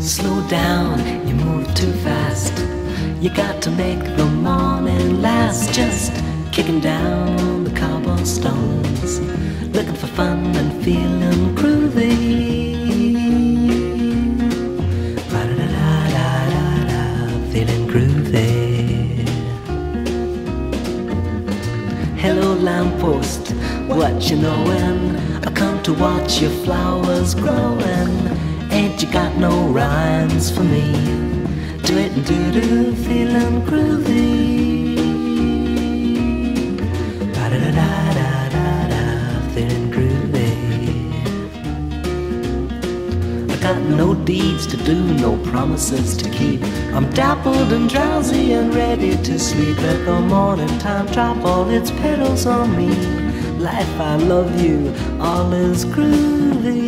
Slow down, you move too fast. You got to make the morning last. Just kicking down the cobblestones, looking for fun and feeling groovy. Ba-da-da-da-da-da, feeling groovy. Hello lamppost, what you knowin'? I come to watch your flowers growin'. Ain't you got no rhymes for me? Do it and do-do, feeling groovy. Ba-da-da-da-da-da, feeling groovy. I got no deeds to do, no promises to keep. I'm dappled and drowsy and ready to sleep. Let the morning time drop all its petals on me. Life, I love you, all is groovy.